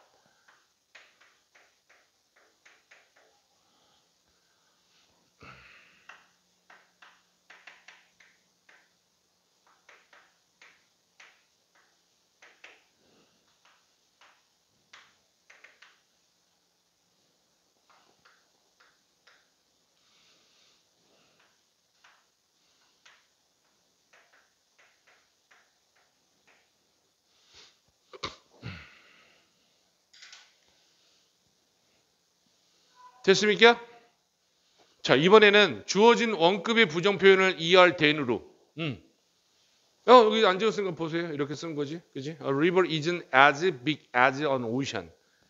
됐습니까? 자, 이번에는 주어진 원급의 부정 표현을 이해할 대으로. 음. 어, 여기 안 지었으니까 보세요. 이렇게 쓰는 거지. 그지? A river isn't as big as an ocean.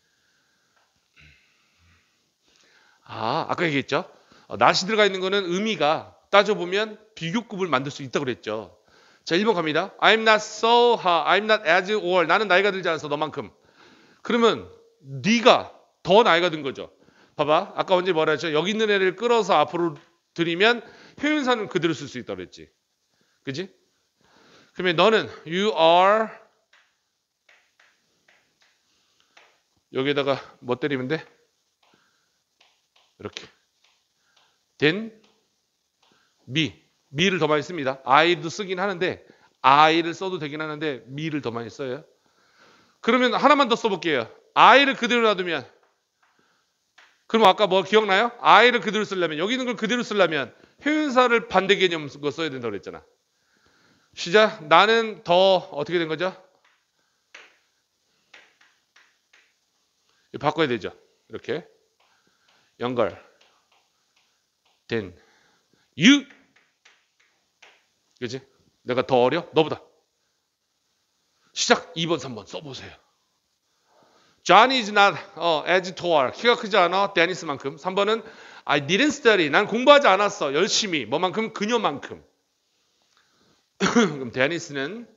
아, 아까 얘기했죠? 어, not이 들어가 있는 거는 의미가 따져보면 비교급을 만들 수 있다고 그랬죠. 자, 일 번 갑니다. I'm not so, uh, I'm not as old. 나는 나이가 들지 않아서 너만큼. 그러면 네가 더 나이가 든 거죠. 봐봐. 아까 언제 뭐라 했죠? 여기 있는 애를 끌어서 앞으로 들이면 표현사는 그대로 쓸 수 있다고 그랬지. 그지? 그러면 너는 you are 여기에다가 뭐 때리면 돼? 이렇게. then me. me를 더 많이 씁니다. I도 쓰긴 하는데 I를 써도 되긴 하는데 me를 더 많이 써요. 그러면 하나만 더 써볼게요. I를 그대로 놔두면 그럼 아까 뭐 기억나요? I를 그대로 쓰려면 여기 있는 걸 그대로 쓰려면 형용사를 반대 개념 거 써야 된다고 그랬잖아. 시작. 나는 더 어떻게 된 거죠? 바꿔야 되죠. 이렇게 연결 된 you. 그지? 내가 더 어려? 너보다. 시작. 이 번, 삼 번 써보세요. John is not 어, as tall. 키가 크지 않아. 데니스만큼. 삼 번은 I didn't study. 난 공부하지 않았어. 열심히. 뭐만큼? 그녀만큼. 그럼 데니스는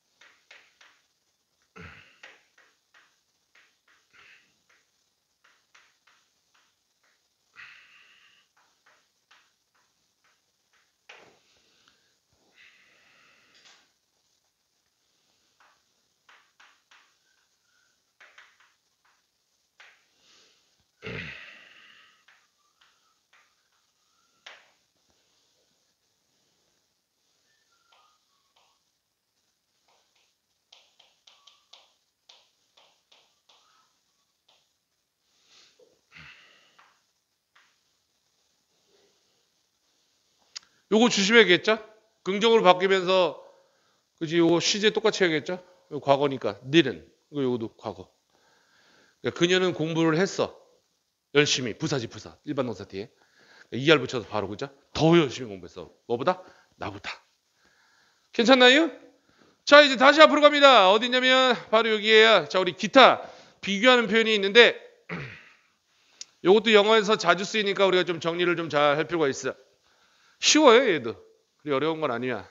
요거 주시해야겠죠? 긍정으로 바뀌면서 그지? 요거 시제 똑같이 해야겠죠? 요거 과거니까 didn't. 이거 요거도 과거. 그러니까 그녀는 공부를 했어. 열심히. 부사지 부사. 일반 동사 뒤에. 이알 붙여서 바로 그죠? 더 열심히 공부했어. 뭐보다? 나보다. 괜찮나요? 자, 이제 다시 앞으로 갑니다. 어디냐면 바로 여기에요. 자, 우리 기타 비교하는 표현이 있는데 이것도 영어에서 자주 쓰이니까 우리가 좀 정리를 좀 잘 할 필요가 있어. 쉬워요, 얘도. 그리 어려운 건 아니야.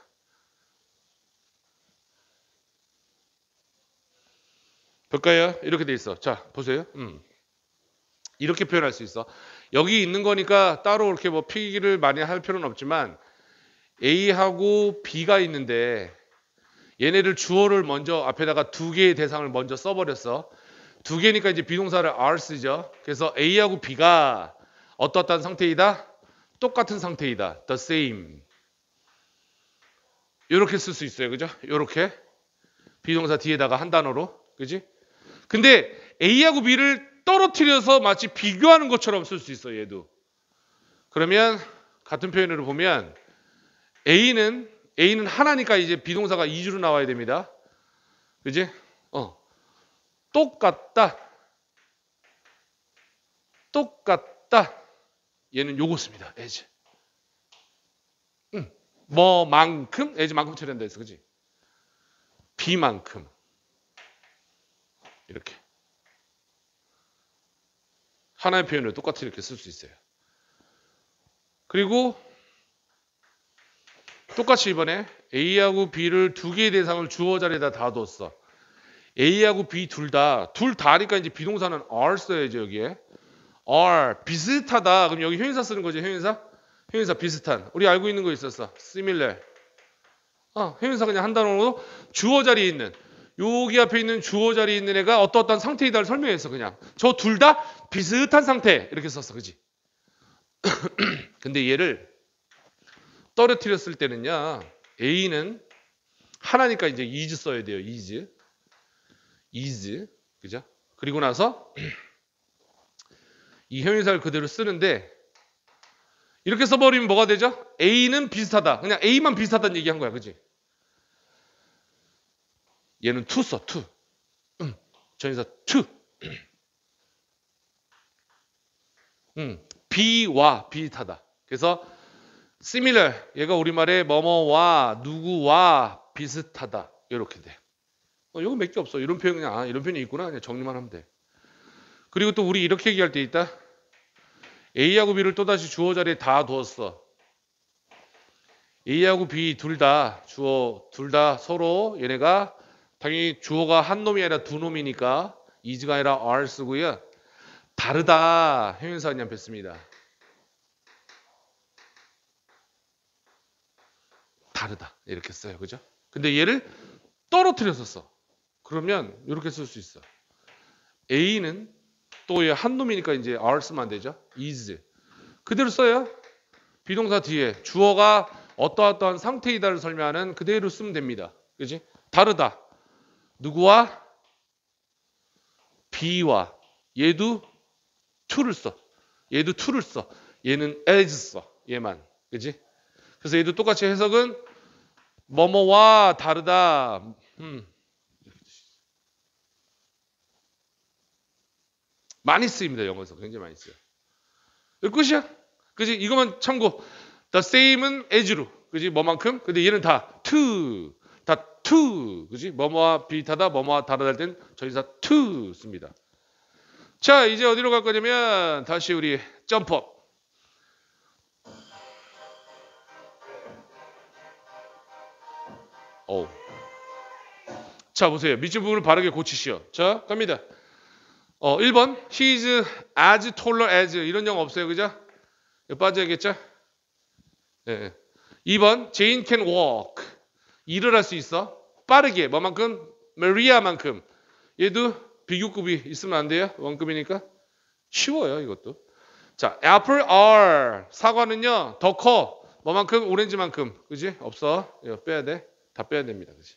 볼까요? 이렇게 돼 있어. 자, 보세요. 음. 이렇게 표현할 수 있어. 여기 있는 거니까 따로 이렇게 뭐 필기를 많이 할 필요는 없지만 A하고 B가 있는데 얘네를 주어를 먼저 앞에다가 두 개의 대상을 먼저 써버렸어. 두 개니까 이제 비동사를 are 쓰죠. 그래서 A하고 B가 어떠한 상태이다? 똑같은 상태이다. the same. 이렇게 쓸 수 있어요. 그죠? 이렇게 비동사 뒤에다가 한 단어로. 그지? 근데 A하고 B를 떨어뜨려서 마치 비교하는 것처럼 쓸 수 있어. 얘도. 그러면 같은 표현으로 보면 A는 A는 하나니까 이제 비동사가 이주로 나와야 됩니다. 그지? 어. 똑같다. 똑같다. 얘는 요거 씁니다. as. 응. 뭐만큼? as만큼 처리한다 했어. 그지? B만큼. 이렇게. 하나의 표현을 똑같이 이렇게 쓸 수 있어요. 그리고 똑같이 이번에 A하고 B를 두 개의 대상을 주어 자리에다 다 뒀어. A하고 B 둘 다, 둘 다니까 이제 비동사는 are 써야죠, 여기에. are, 비슷하다. 그럼 여기 형용사 쓰는 거죠, 형용사? 형용사 비슷한. 우리 알고 있는 거 있었어. similar. 어, 형용사 그냥 한 단어로 주어 자리에 있는. 여기 앞에 있는 주어 자리에 있는 애가 어떠어떤 상태이다를 설명했어, 그냥. 저 둘 다 비슷한 상태. 이렇게 썼어, 그지? 근데 얘를 떨어뜨렸을 때는요, A는 하나니까 이제 is 써야 돼요, is. is. 그죠? 그리고 나서 이 형용사를 그대로 쓰는데 이렇게 써버리면 뭐가 되죠? A는 비슷하다. 그냥 A만 비슷하다는 얘기한 거야, 그지? 얘는 to 써, to. 음, 전인사 to. 음, B와 비슷하다. 그래서 similar, 얘가 우리말에 뭐뭐와 누구와 비슷하다. 이렇게 돼. 어, 이거 몇 개 없어. 이런 표현 그냥 아, 이런 표현이 있구나. 그냥 정리만 하면 돼. 그리고 또 우리 이렇게 얘기할 때 있다. A하고 B를 또다시 주어 자리에 다 두었어. A하고 B 둘 다 주어 둘 다 서로 얘네가 당연히 주어가 한 놈이 아니라 두 놈이니까 is가 아니라 are 쓰고요. 다르다. 형용사 그냥 뱉습니다. 다르다. 이렇게 써요. 그죠? 근데 얘를 떨어뜨려서 써. 그러면 이렇게 쓸 수 있어. A는 또 한 놈이니까 이제 are 쓰면 안 되죠. is. 그대로 써요. 비동사 뒤에 주어가 어떠어떠한 상태이다를 설명하는 그대로 쓰면 됩니다. 그지? 다르다. 누구와? B와. 얘도 to를 써. 얘도 to를 써. 얘는 as 써. 얘만. 그지? 그래서 얘도 똑같이 해석은 뭐뭐와 다르다. 음. 많이 쓰입니다. 영어에서. 굉장히 많이 써요. 이거 끝이야. 그지? 이거만 참고. The same은 as로. 그지? 뭐만큼? 근데 얘는 다 to. 다 to. 그지? 뭐뭐와 비슷하다, 뭐뭐와 다르다 할 땐 저희사 to 씁니다. 자, 이제 어디로 갈 거냐면 다시 우리 점프업. 오. 자, 보세요. 밑줄 부분을 바르게 고치시오. 자, 갑니다. 어, 일 번. He is as taller as. 이런 영어 없어요. 그죠? 이거 빠져야겠죠? 네. 이 번. Jane can walk. 일을 할 수 있어. 빠르게. 뭐만큼? Maria만큼. 얘도 비교급이 있으면 안 돼요? 원급이니까. 쉬워요, 이것도. 자, apple are. 사과는요, 더 커. 뭐만큼? 오렌지만큼. 그지? 없어. 이거 빼야 돼. 다 빼야 됩니다. 그지?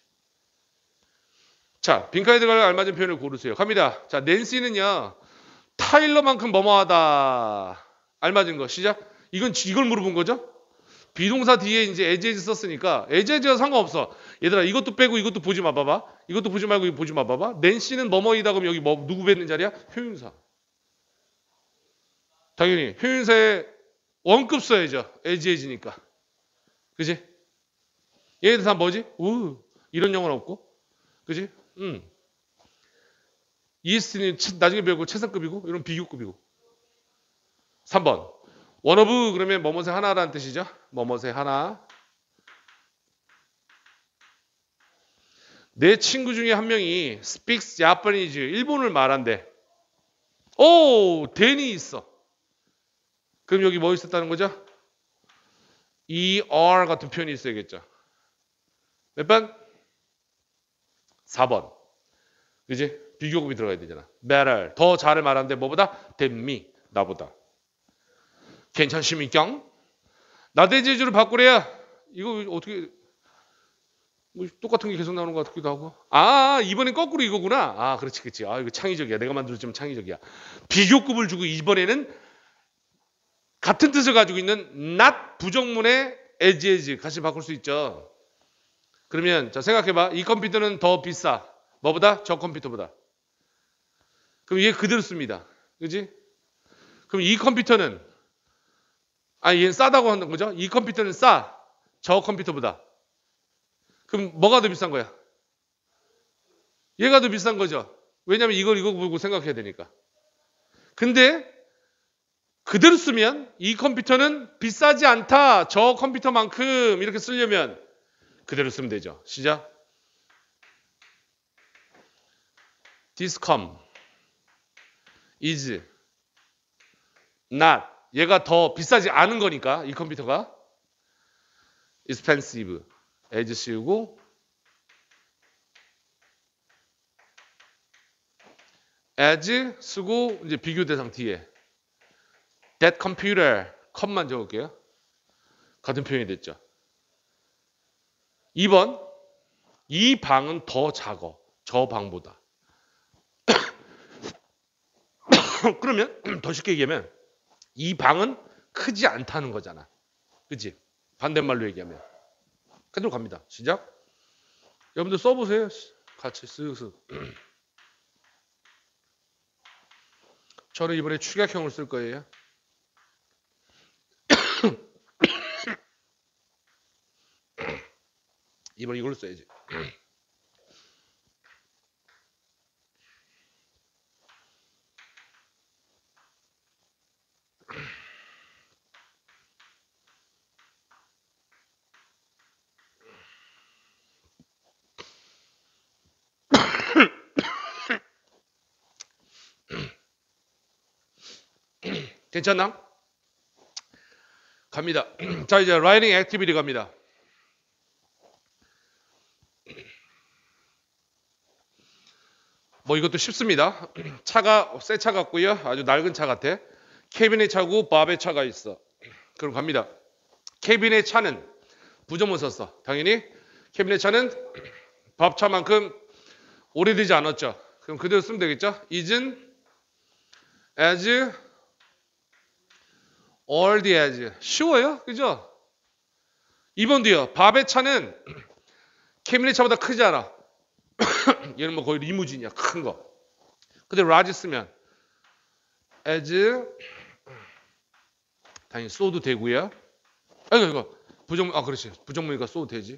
자, 빈칸에 들어갈 알맞은 표현을 고르세요. 갑니다. 자, 낸시는요, 타일러만큼 뭐뭐하다. 알맞은 거. 시작. 이건 이걸 물어본 거죠? 비동사 뒤에 이제 as as 썼으니까 as as가 상관없어. 얘들아, 이것도 빼고 이것도 보지 마 봐봐. 이것도 보지 말고 이거 보지 마 봐봐. 낸시는 뭐뭐이다 그러면 여기 뭐 누구 뱉는 자리야? 효윤사. 당연히 효윤사에 원급 써야죠. as as니까. 그지? 얘들 다 뭐지? 우 이런 영어는 없고. 그지? 음. 이에스티는 나중에 배우고 최상급이고 이런 비교급이고. 삼 번. 원어브 그러면 뭐뭐새 하나라는 뜻이죠. 뭐뭐새 하나. 내 친구 중에 한 명이 speaks Japanese 일본을 말한대. 오, 댄이 있어. 그럼 여기 뭐 있었다는 거죠? er 같은 표현이 있어야겠죠. 몇 번? 사 번. 그지? 비교급이 들어가야 되잖아. better. 더 잘을 말하는데 뭐보다? than me. 나보다. 괜찮습니까? 나대제주를 바꾸래야. 이거 어떻게 뭐 똑같은 게 계속 나오는 것 같기도 하고. 아, 이번엔 거꾸로 이거구나. 아, 그렇지, 그렇지. 아, 이거 창의적이야. 내가 만들었지만 창의적이야. 비교급을 주고 이번에는 같은 뜻을 가지고 있는 not 부정문의 as as 같이 바꿀 수 있죠. 그러면 자 생각해봐. 이 컴퓨터는 더 비싸. 뭐보다? 저 컴퓨터보다. 그럼 얘 그대로 씁니다. 그지? 그럼 이 컴퓨터는 아니 얘는 싸다고 하는 거죠. 이 컴퓨터는 싸. 저 컴퓨터보다. 그럼 뭐가 더 비싼 거야? 얘가 더 비싼 거죠. 왜냐면 이걸 이거 보고 생각해야 되니까. 근데 그대로 쓰면 이 컴퓨터는 비싸지 않다. 저 컴퓨터만큼 이렇게 쓰려면 그대로 쓰면 되죠. 시작. This com is not. 얘가 더 비싸지 않은 거니까 이 컴퓨터가 expensive. as 씌우고 as 쓰고 이제 비교 대상 뒤에 that computer 컴만 적을게요. 같은 표현이 됐죠. 이 번. 이 방은 더 작어. 저 방보다. 그러면 더 쉽게 얘기하면 이 방은 크지 않다는 거잖아. 그치? 반대말로 얘기하면. 그대로 갑니다. 시작. 여러분들 써보세요. 같이 쓱쓱. 저는 이번에 축약형을 쓸 거예요. 이번 이걸로 써야지. 괜찮나? 갑니다. 자, 이제 라이팅 액티비티 갑니다. 뭐 이것도 쉽습니다. 차가 새 차 같고요. 아주 낡은 차 같아. 케빈의 차고 밥의 차가 있어. 그럼 갑니다. 케빈의 차는 부정문 썼어. 당연히 케빈의 차는 밥차만큼 오래되지 않았죠. 그럼 그대로 쓰면 되겠죠. isn't as old as. 쉬워요. 그죠? 이 번 뒤요. 밥의 차는 케빈의 차보다 크지 않아. 얘는 뭐 거의 리무진이야. 큰 거. 근데 large 쓰면 as 당연히 써도 되고요. 아이고 이거 부정문 아 그렇지. 부정문이니까 써도 되지.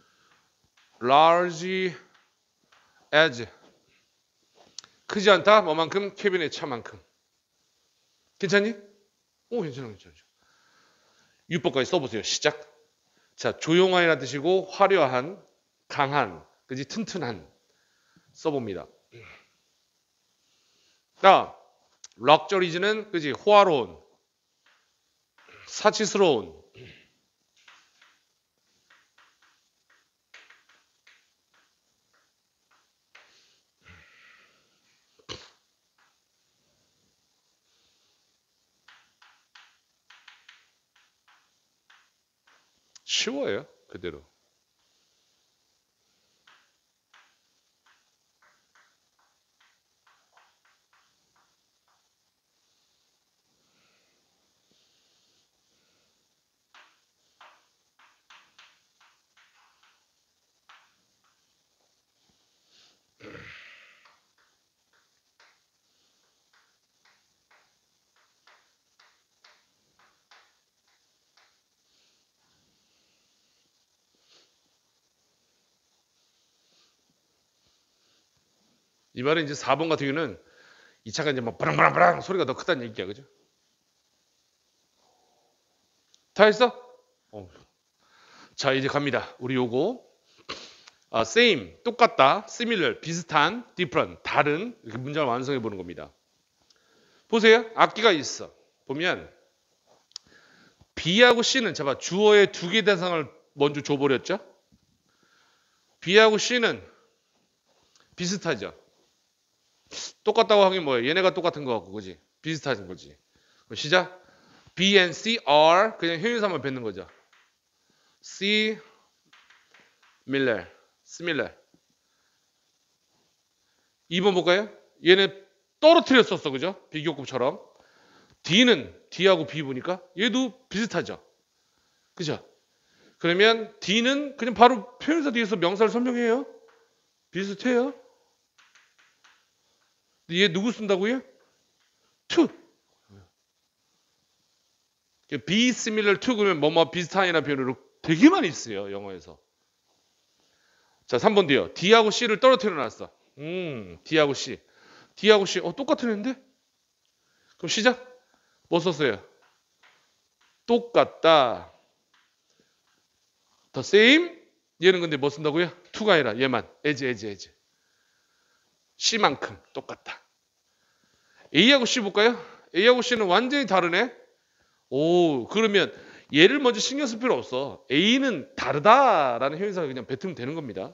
large as 크지 않다. 뭐만큼? 케빈의 차만큼. 괜찮니? 오 괜찮아 괜찮아. 유법까지 써보세요. 시작. 자 조용한이라는 뜻이고 화려한, 강한, 그지 튼튼한 써봅니다. 자 럭저리즈는 그지 호화로운, 사치스러운. 쉬워요. 그대로. 이 말은 이제 사 번 같은 경우는 이 차가 이제 막 브랑브랑브랑 소리가 더 크다는 얘기야. 그죠? 다 했어? 어. 자 이제 갑니다. 우리 요거 아, same 똑같다, similar 비슷한, different 다른 이렇게 문장을 완성해 보는 겁니다. 보세요. 악기가 있어. 보면 B하고 C는 잡아 주어의 두 개 대상을 먼저 줘버렸죠. B하고 C는 비슷하죠. 똑같다고 하긴 뭐예요? 얘네가 똑같은 거 같고 그지? 비슷한 거지. 시작. B and C are 그냥 형용사만 뱉는 거죠. C similar, similar. 이 번 볼까요? 얘네 떨어뜨렸었어, 그죠? 비교급처럼. D는 D하고 B 보니까 얘도 비슷하죠. 그죠? 그러면 D는 그냥 바로 표현사 뒤에서 명사를 설명해요. 비슷해요. 얘 누구 쓴다고요? to. be similar to 그러면 뭐뭐 비슷한이라는 표현으로 되게 많이 쓰요. 영어에서. 자, 삼 번 뒤요. D하고 C를 떨어뜨려 놨어. 음, D하고 C. D하고 C. 어, 똑같은 애인데? 그럼 시작. 뭐 썼어요? 똑같다. the same. 얘는 근데 뭐 쓴다고요? to가 아니라 얘만. as, as, as. C만큼 똑같다. A하고 C 볼까요? A하고 C는 완전히 다르네. 오, 그러면 얘를 먼저 신경 쓸 필요 없어. A는 다르다라는 형용사를 그냥 뱉으면 되는 겁니다.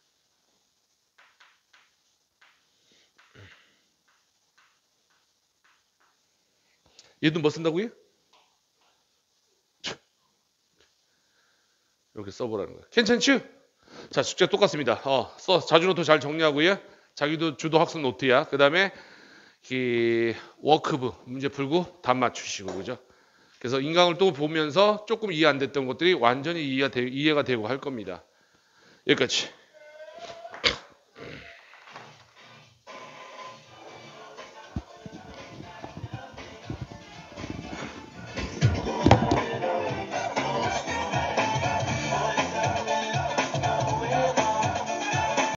얘도 뭐 쓴다고요? 이렇게 써보라는 거예요. 괜찮죠? 자, 숙제 똑같습니다. 어, 써 자주 노트 잘 정리하고요. 자기도 주도 학습 노트야. 그 다음에 이 워크북 문제 풀고 답 맞추시고 그죠? 그래서 인강을 또 보면서 조금 이해 안 됐던 것들이 완전히 이해가, 되, 이해가 되고 할 겁니다. 여기까지.